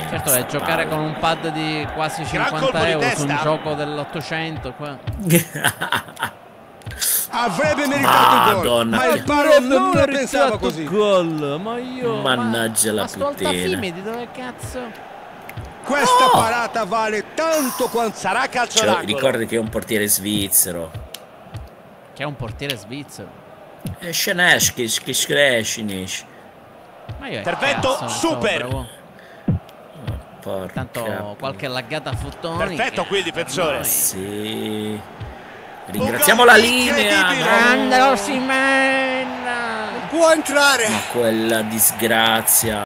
Certo, è giocare con un pad di quasi 50 euro su un gioco dell'800 qua. Avrebbe meritato il gol, ma il paro non la pensava così. Gol, ma io... Mannaggia la sto puttana. Altafimi, di dove cazzo? Questa parata vale tanto quanto... Sarà calcio d'angolo. Ricordi che è un portiere svizzero. Che è un portiere svizzero. E Sceneschi, che screscinish. Ma io Intervento cazzo, super. Porca. Tanto qualche laggata fottoni. Perfetto qui il difensore. Sì. Ringraziamo la linea. Grande Osimhen! Può entrare. Ma quella disgrazia.